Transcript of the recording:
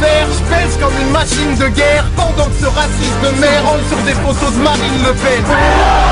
verre, je pèse comme une machine de guerre. Pendant que ce raciste de merde roule sur des photos de Marine Le Pen.